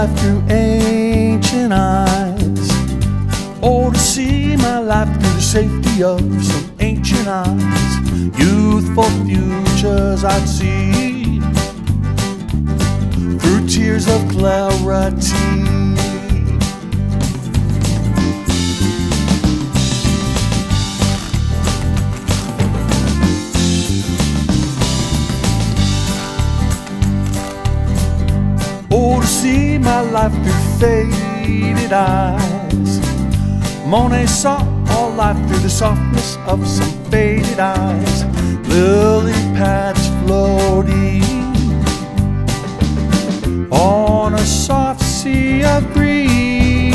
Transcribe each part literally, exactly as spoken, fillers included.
life through ancient eyes. Oh, to see my life through the safety of some ancient eyes. Youthful futures I'd see through tears of clarity. Oh, to see my life through faded eyes. Monet saw all life through the softness of some faded eyes. Lily pads floating on a soft sea of green.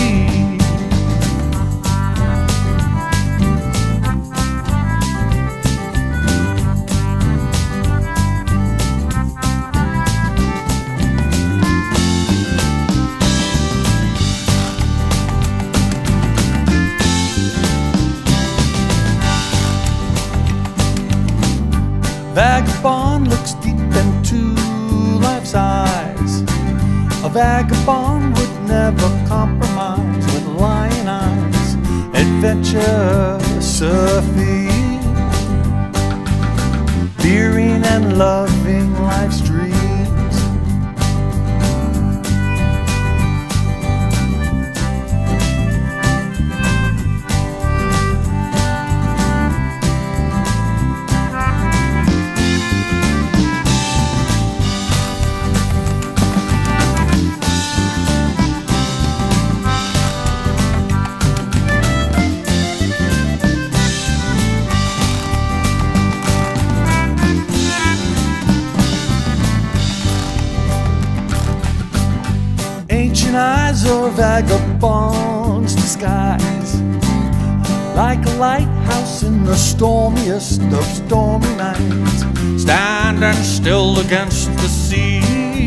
Vagabond looks deep into life's eyes. A vagabond would never compromise with lion eyes. Adventure surfing, fearing and loving life's dreams. Ancient eyes are vagabonds' disguise, like a lighthouse in the stormiest of stormy nights, standing still against the sea,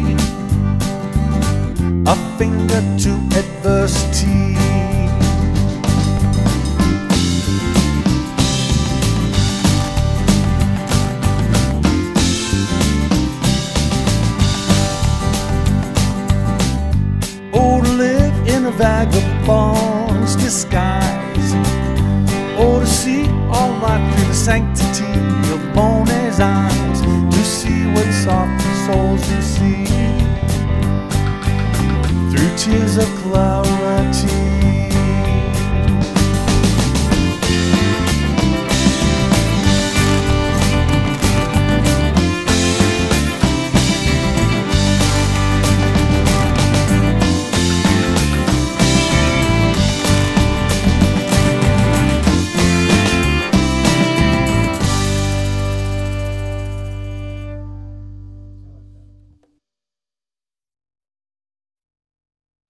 a finger to adversity. In a vagabond's disguise, or to see all life through the sanctity of Monet's eyes, to see what soft souls you see through tears of cloud.